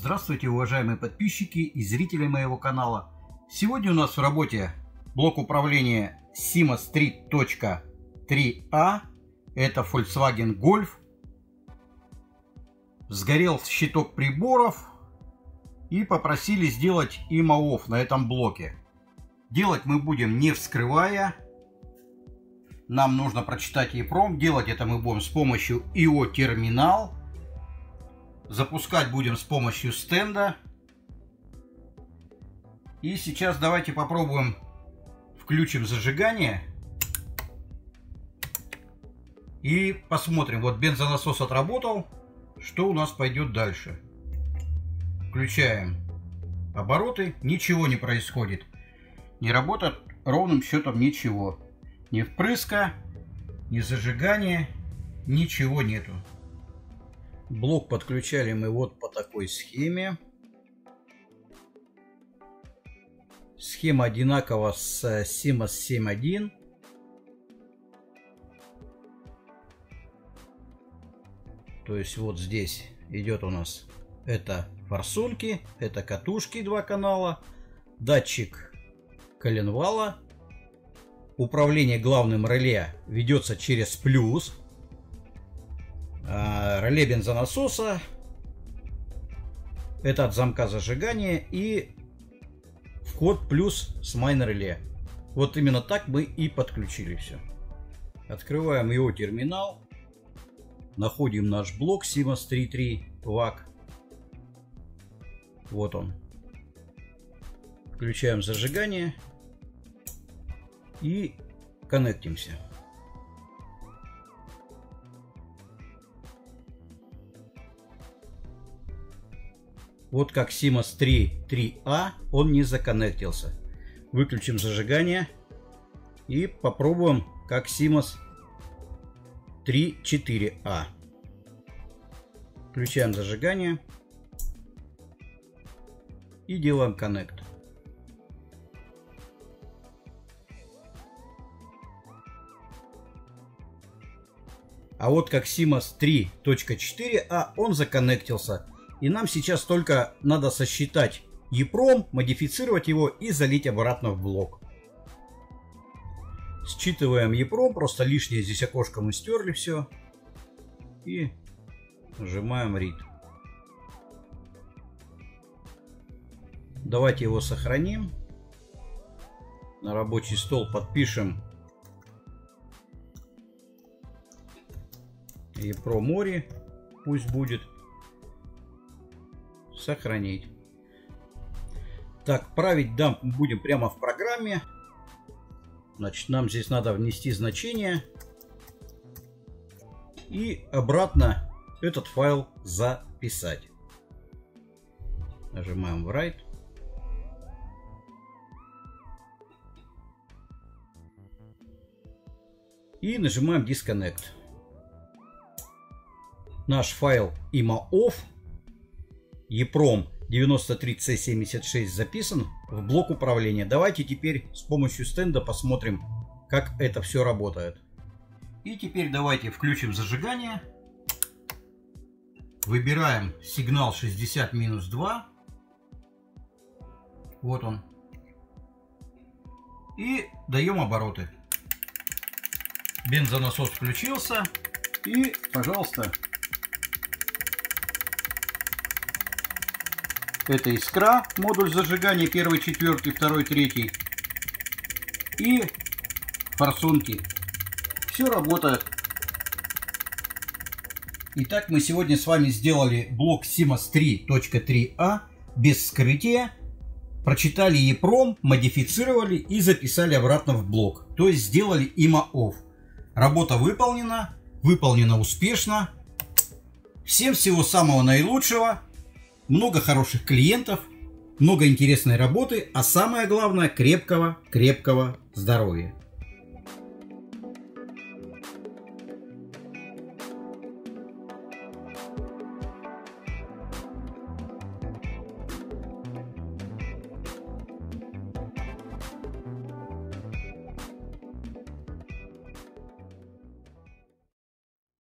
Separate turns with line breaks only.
Здравствуйте, уважаемые подписчики и зрители моего канала. Сегодня у нас в работе блок управления Siemens 3.3a. Это Volkswagen Golf. Сгорел щиток приборов и попросили сделать IMA-OFF на этом блоке. Делать мы будем не вскрывая. Нам нужно прочитать EEPROM. Делать это мы будем с помощью IO-терминал. Запускать будем с помощью стенда. И сейчас давайте попробуем. Включим зажигание. И посмотрим. Вот бензонасос отработал. Что у нас пойдет дальше? Включаем обороты. Ничего не происходит. Не работает ровным счетом ничего. Ни впрыска, ни зажигания. Ничего нету. Блок подключали мы вот по такой схеме. Схема одинакова с Siemens 7.1. То есть вот здесь идет у нас это форсунки, это катушки 2 канала, датчик коленвала. Управление главным реле ведется через плюс. Реле бензонасоса, это от замка зажигания, и вход плюс с майн-реле. Вот именно так мы и подключили все. Открываем его терминал, находим наш блок Siemens 3.3 VAC. Вот он. Включаем зажигание и коннектимся. Вот как Siemens 3.3a он не законнектился. Выключим зажигание и попробуем как Siemens 3.4a. Включаем зажигание и делаем коннект. А вот как Siemens 3.4a он законнектился. И нам сейчас только надо сосчитать EEPROM, модифицировать его и залить обратно в блок. Считываем EEPROM, просто лишнее здесь окошко мы стерли все. И нажимаем Read. Давайте его сохраним. На рабочий стол подпишем EEPROM Mori, пусть будет. Сохранить. Так, править дамп будем прямо в программе. Значит, нам здесь надо внести значение и обратно этот файл записать. Нажимаем Write. И нажимаем Disconnect. Наш файл IMA-OFF EEPROM 93C76 записан в блок управления. Давайте теперь с помощью стенда посмотрим, как это все работает. И теперь давайте включим зажигание. Выбираем сигнал 60-2. Вот он. И даем обороты. Бензонасос включился. И, пожалуйста, это искра, модуль зажигания 1, 4, 2, 3 и форсунки. Все работает. Итак, мы сегодня с вами сделали блок Siemens 3.3a без вскрытия. Прочитали EEPROM, модифицировали и записали обратно в блок. То есть сделали IMA-OFF. Работа выполнена. Выполнена успешно. Всем всего самого наилучшего. Много хороших клиентов, много интересной работы, а самое главное крепкого здоровья.